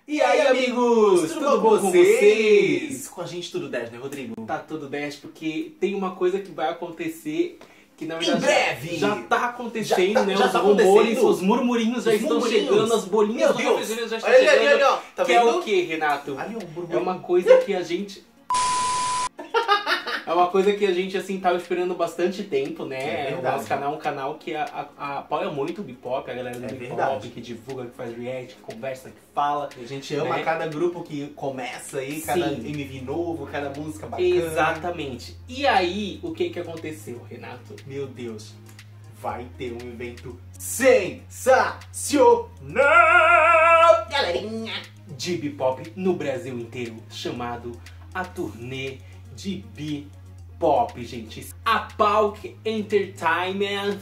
E aí, amigos? Tudo bom com vocês? Com a gente tudo 10, né, Rodrigo? Tá tudo 10, porque tem uma coisa que vai acontecer que na verdade em breve já tá acontecendo, né? Já os tá rumores, acontecendo. Os murmurinhos já estão chegando, as bolinhas do refrigerante já estão chegando. Ali, ó. Tá que vendo? é o que, Renato? Ali, ó, é uma coisa que a gente... É uma coisa que a gente, assim, tava esperando bastante tempo, né? É o nosso canal é um canal que apoia muito o Bipop, a galera do Bipop, que divulga, que faz react, que conversa, que fala. A gente ama, né? Cada grupo que começa aí, cada MV novo, cada música bacana. Exatamente. E aí, o que aconteceu, Renato? Meu Deus, vai ter um evento sensacional, galerinha, de Bipop no Brasil inteiro, chamado a Turnê de Bipop, gente. A Palk Entertainment.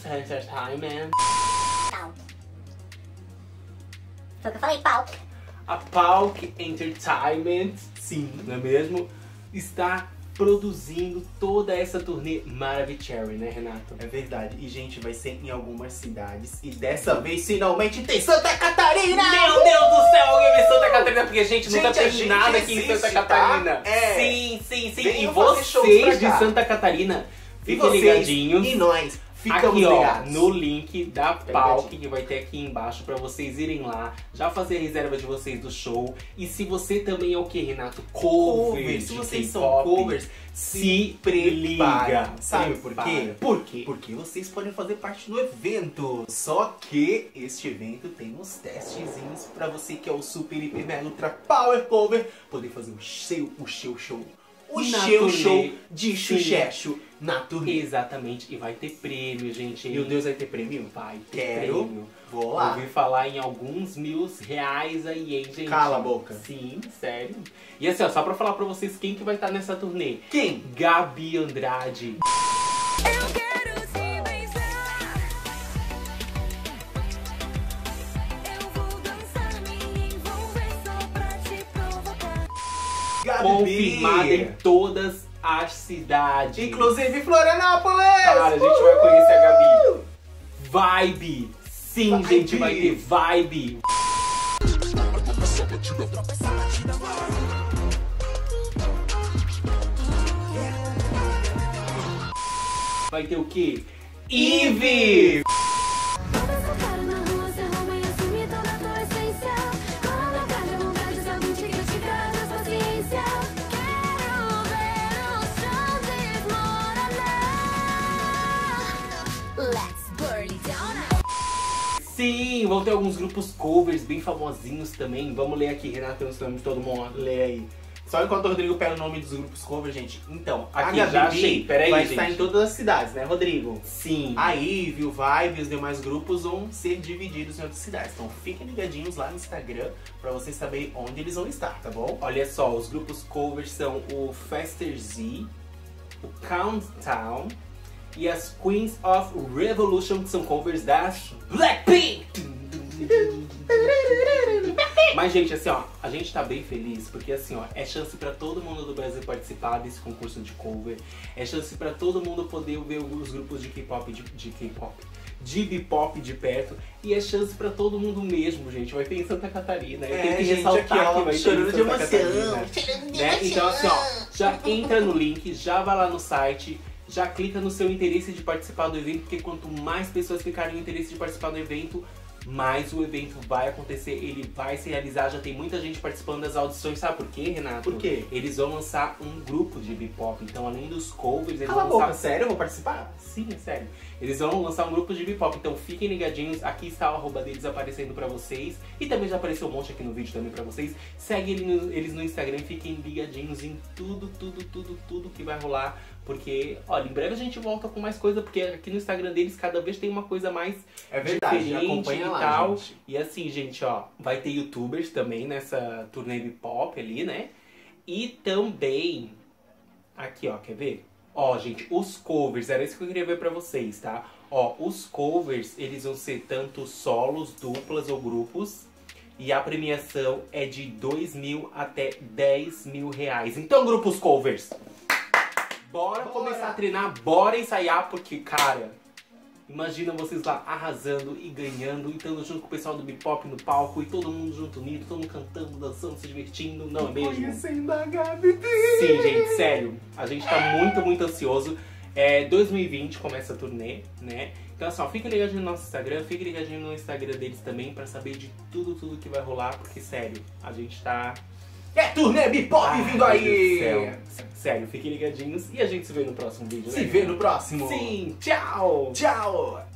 Foi o que eu falei, Palk. A Palk Entertainment, sim, não é mesmo? Está produzindo toda essa turnê Maravicherry, né, Renato? É verdade. E, gente, vai ser em algumas cidades. E dessa vez, finalmente, tem Santa Catarina! Meu Deus do céu, alguém vê Santa Catarina, porque, gente, nunca tem gente nada aqui em Santa Catarina. Tá? É. Sim. Venham E fazer shows vocês pra de cá. Santa Catarina, E fiquem vocês, ligadinhos. e nós, ficamos aqui, ó, ligados. no link da Palk, ligadinho. que vai ter aqui embaixo pra vocês irem lá, já fazer a reserva de vocês do show. E se você também é o que, Renato? Covers. Se vocês são K-pop, covers, se prepara. liga. Sabe por quê? Por quê? Porque vocês podem fazer parte do evento. Só que este evento tem uns testezinhos pra você que é o super, hiper, mega, ultra power cover poder fazer o seu show. O Na seu turnê. show de sucesso na turnê. Exatamente. E vai ter prêmio, gente. Meu Deus, vai ter prêmio? Vai ter Quero. prêmio. Vou lá. Ouvi falar em alguns R$1000 aí, hein, gente? Cala a boca. Sim, sério. E assim, ó, só pra falar pra vocês quem que vai estar nessa turnê. Quem? Gabi Andrade. Eu quero te beijar. Eu vou dançar, me envolver só pra te provocar. Gabi. Confirmada em todas as cidades. Inclusive Florianópolis. Cara, a gente vai conhecer a Gabi. Vibe. Sim, Vibe. gente, vai ter vibe. Vai ter o quê? Eve! Essa cara na rua, se arruma e assume toda a tua essência. Colocar de vontade, sabe te criticar na paciência. Quero ver o chão desmoronar. Let's burn it down now. Sim, vão ter alguns grupos covers bem famosinhos também. Vamos ler aqui, Renato, os nomes de todo mundo. Lê aí. Só enquanto o Rodrigo pega o nome dos grupos cover, gente. Então, Aqui, a já Gabi achei. Peraí, vai gente. estar em todas as cidades, né, Rodrigo? Sim. A Eve, o Vibe e os demais grupos vão ser divididos em outras cidades. Então fiquem ligadinhos lá no Instagram pra vocês saberem onde eles vão estar, tá bom? Olha só, os grupos covers são o Faster Z, o Countdown e as Queens of Revolution, que são covers das Blackpink. Mas, gente, assim, ó, a gente tá bem feliz porque, assim, ó, é chance pra todo mundo do Brasil participar desse concurso de cover. É chance pra todo mundo poder ver os grupos de K-pop, de Bipop de perto. E é chance pra todo mundo mesmo, gente. Vai ter em Santa Catarina. Eu tenho que gente, ressaltar aqui, ó, que vai ter em chorando de Santa emoção. Catarina. Né? Então, assim, ó, já entra no link, já vai lá no site, já clica no seu interesse de participar do evento, porque quanto mais pessoas clicarem no interesse de participar do evento, mais o evento vai acontecer, ele vai se realizar. Já tem muita gente participando das audições. Sabe por quê, Renato? Por quê? Eles vão lançar um grupo de Bipop. Então, além dos covers, eles Cala a vão boca, lançar... sério? Eu vou participar? Sim, é sério. Eles vão lançar um grupo de Bipop, então fiquem ligadinhos. Aqui está o arroba deles aparecendo pra vocês. E também já apareceu um monte aqui no vídeo também pra vocês. Segue eles no Instagram e fiquem ligadinhos em tudo que vai rolar. Porque, olha, em breve a gente volta com mais coisa, porque aqui no Instagram deles cada vez tem uma coisa mais diferente acompanha e lá, tal. gente. E assim, gente, ó, vai ter youtubers também nessa turnê Bipop ali, né? E também, aqui, ó, quer ver? Ó, gente, os covers, era isso que eu queria ver pra vocês, tá? Ó, os covers, eles vão ser tanto solos, duplas ou grupos. E a premiação é de 2.000 até 10.000 reais. Então, grupos covers, bora começar a treinar, bora ensaiar, porque, cara, Imagina vocês lá arrasando e ganhando, e estando junto com o pessoal do Bipop no palco, e todo mundo junto unido, todo mundo cantando, dançando, se divertindo, não é mesmo? Conhecendo a Gabi. Sim, gente, sério. A gente tá muito ansioso. 2020 começa a turnê, né? Então assim, ó, fica ligadinho no nosso Instagram, fica ligadinho no Instagram deles também pra saber de tudo que vai rolar, porque sério, a gente tá... Turnê Bipop vindo Meu Deus do aí! céu. Sério, fiquem ligadinhos e a gente se vê no próximo vídeo, né? Se vê no próximo. Sim, tchau! Tchau!